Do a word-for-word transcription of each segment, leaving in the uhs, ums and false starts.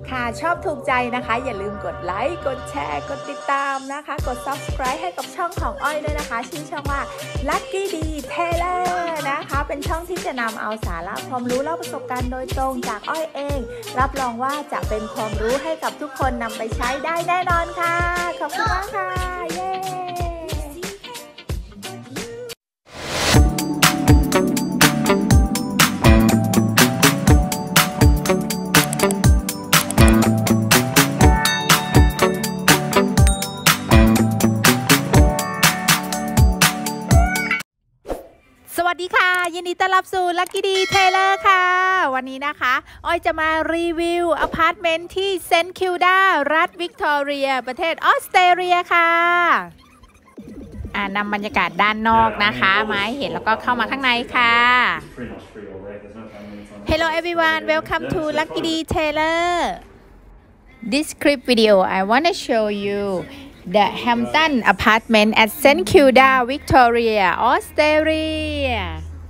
ค่ะชอบถูกใจนะคะอย่าลืมกดไลค์กดแชร์กดติดตามนะคะกด ซับสไครบ์ ให้กับช่องของอ้อยด้วยนะคะชื่อช่องว่า Lucky D Taylor นะคะเป็นช่องที่จะนำเอาสาระความรู้และประสบการณ์โดยตรงจากอ้อยเองรับรองว่าจะเป็นความรู้ให้กับทุกคนนำไปใช้ได้แน่นอนค่ะขอบคุณมากค่ะเย้สวัสดีค่ะยินดีต้อนรับสู่ Lucky D Taylor ค่ะวันนี้นะคะอ้อยจะมารีวิวอพาร์ตเมนต์ที่เซนต์คิลดารัฐวิกตอเรียประเทศออสเตรเลียค่ะอ่านำบรรยากาศด้านนอกนะคะมาให้เห็นแล้วก็เข้ามาข้างในค่ะ Hello everyone welcome to Lucky D Taylor This clip video I want to show you The Hampton Apartment at Saint Kilda, Victoria, Australia.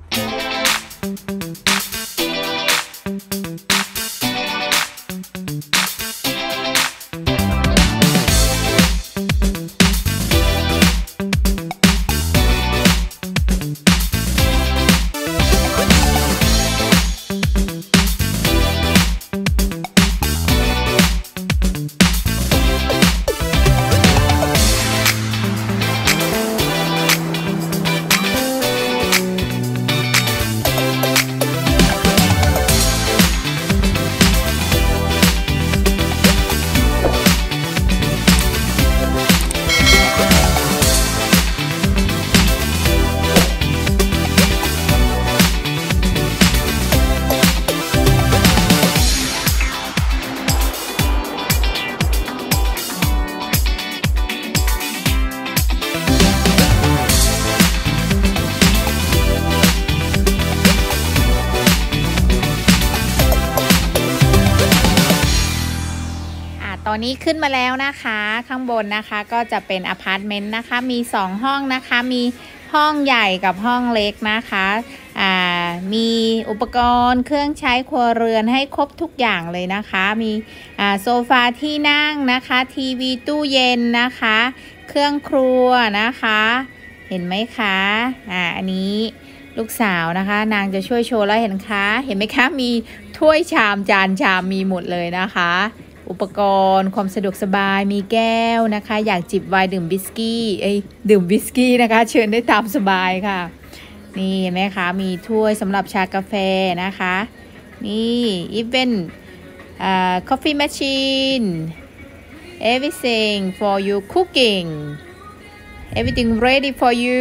ตอนนี้ขึ้นมาแล้วนะคะข้างบนนะคะก็จะเป็นอพาร์ตเมนต์นะคะมีสองห้องนะคะมีห้องใหญ่กับห้องเล็กนะคะอ่ามีอุปกรณ์เครื่องใช้ครัวเรือนให้ครบทุกอย่างเลยนะคะมีอ่าโซฟาที่นั่งนะคะทีวีตู้เย็นนะคะเครื่องครัวนะคะเห็นไหมคะอ่าอันนี้ลูกสาวนะคะนางจะช่วยโชว์แล้วเห็นคะเห็นไหมคะมีถ้วยชามจานชามมีหมดเลยนะคะอุปกรณ์ความสะดวกสบายมีแก้วนะคะอยากจิบไวน์ดื่มวิสกี้เอ้ยดื่มวิสกี้นะคะเชิญได้ตามสบายค่ะนี่เห็นไหมคะมีถ้วยสำหรับชากาแฟนะคะนี่ even uh, coffee machine everything for you cooking everything ready for you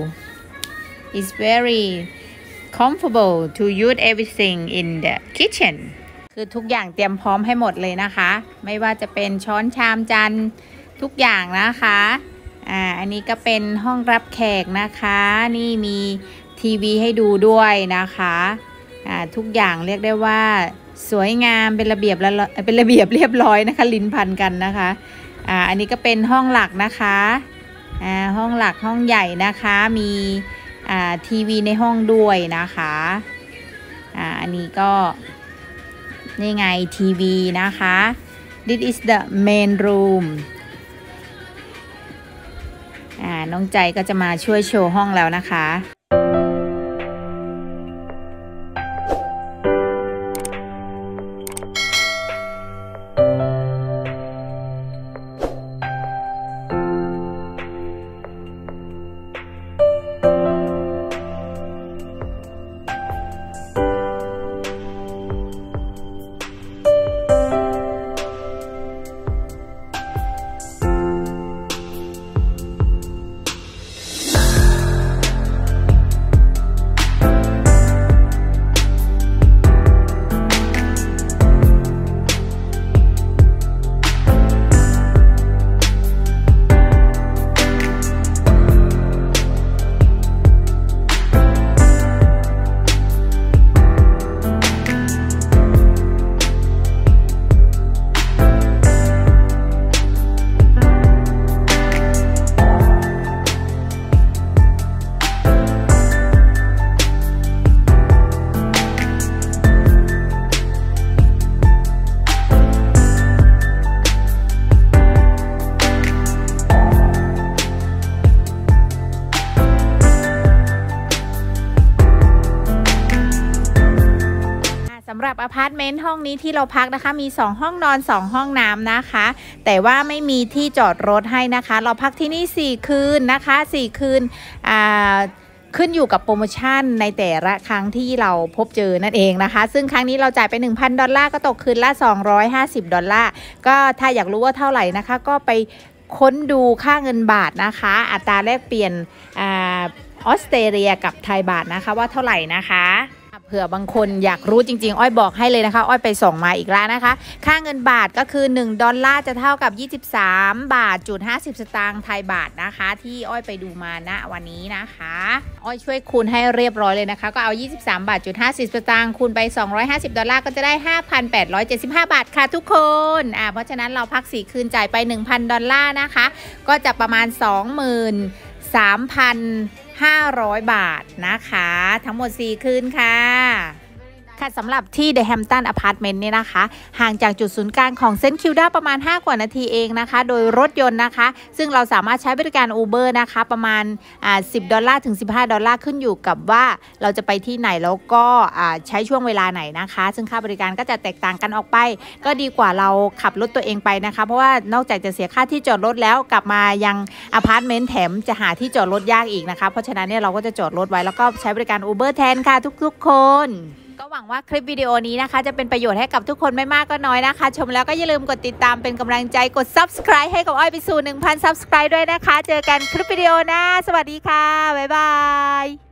is very comfortable to use everything in the kitchenคือทุกอย่างเตรียมพร้อมให้หมดเลยนะคะไม่ว่าจะเป็นช้อนชามจานทุกอย่างนะคะอ่าอันนี้ก็เป็นห้องรับแขกนะคะนี่มีทีวีให้ดูด้วยนะคะอ่าทุกอย่างเรียกได้ว่าสวยงามเป็นระเบียบเป็นระเบียบเรียบร้อยนะคะลิ้นพันกันนะคะอ่าอันนี้ก็เป็นห้องหลักนะคะอ่าห้องหลักห้องใหญ่นะคะมีอ่าทีวีในห้องด้วยนะคะอ่าอันนี้ก็นี่ไงทีวีนะคะ This is the main room อ่าน้องใจก็จะมาช่วยโชว์ห้องแล้วนะคะรับอพาร์ตเมนต์ห้องนี้ที่เราพักนะคะมีสองห้องนอนสองห้องน้ำนะคะแต่ว่าไม่มีที่จอดรถให้นะคะเราพักที่นี่สี่คืนนะคะสี่คืนอ่าขึ้นอยู่กับโปรโมชั่นในแต่ละครั้งที่เราพบเจอนั่นเองนะคะซึ่งครั้งนี้เราจ่ายไป หนึ่งพัน ดอลลาร์ก็ตกคืนละสองร้อยห้าสิบดอลลาร์ก็ถ้าอยากรู้ว่าเท่าไหร่นะคะก็ไปค้นดูค่าเงินบาทนะคะอัตราแลกเปลี่ยนอ่าออสเตรเลียกับไทยบาทนะคะว่าเท่าไหร่นะคะเผื่อบางคนอยากรู้จริงๆอ้อยบอกให้เลยนะคะอ้อยไปส่งมาอีกแล้วนะคะค่าเงินบาทก็คือหนึ่งดอลลาร์จะเท่ากับยี่สิบสามบาทจุดห้าสิบสตางค์ไทยบาทนะคะที่อ้อยไปดูมาณวันนี้นะคะอ้อยช่วยคูณให้เรียบร้อยเลยนะคะก็เอายี่สิบสามบาทจุดห้าสิบสตางค์คูณไปสองร้อยห้าสิบดอลลาร์ก็จะได้ ห้าพันแปดร้อยเจ็ดสิบห้า บาทค่ะทุกคนอ่าเพราะฉะนั้นเราพักสี่คืนจ่ายไป หนึ่งพัน ดอลลาร์นะคะก็จะประมาณ สองหมื่นสามพันห้าร้อย บาทนะคะทั้งหมดสี่คืนค่ะค่ะสำหรับที่ The Hampton Apartment เนี่ยนะคะห่างจากจุดศูนย์กลางของเซนต์คิลดาประมาณห้ากว่านาทีเองนะคะโดยรถยนต์นะคะซึ่งเราสามารถใช้บริการ Uber นะคะประมาณอ่าสิบดอลลาร์ถึงสิบห้าดอลลาร์ขึ้นอยู่กับว่าเราจะไปที่ไหนแล้วก็อ่าใช้ช่วงเวลาไหนนะคะซึ่งค่าบริการก็จะแตกต่างกันออกไปก็ดีกว่าเราขับรถตัวเองไปนะคะเพราะว่านอกจากจะเสียค่าที่จอดรถแล้วกลับมายังอพาร์ตเมนต์แถมจะหาที่จอดรถยากอีกนะคะเพราะฉะนั้นเนี่ยเราก็จะจอดรถไว้แล้วก็ใช้บริการ Uber แทนค่ะทุกๆคนก็หวังว่าคลิปวิดีโอนี้นะคะจะเป็นประโยชน์ให้กับทุกคนไม่มากก็น้อยนะคะชมแล้วก็อย่าลืมกดติดตามเป็นกำลังใจกด ซับสไครบ์ ให้กับอ้อยไปสู่ หนึ่งพัน ซับสไครบ์ ด้วยนะคะเจอกันคลิปวิดีโอหน้าสวัสดีค่ะบ๊ายบาย